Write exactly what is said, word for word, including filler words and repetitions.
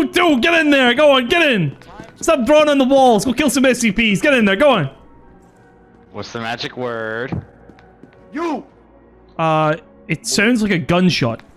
You too! Get in there! Go on, get in! Stop throwing on the walls! Go kill some S C Ps! Get in there, go on! What's the magic word? You! Uh, it sounds like a gunshot.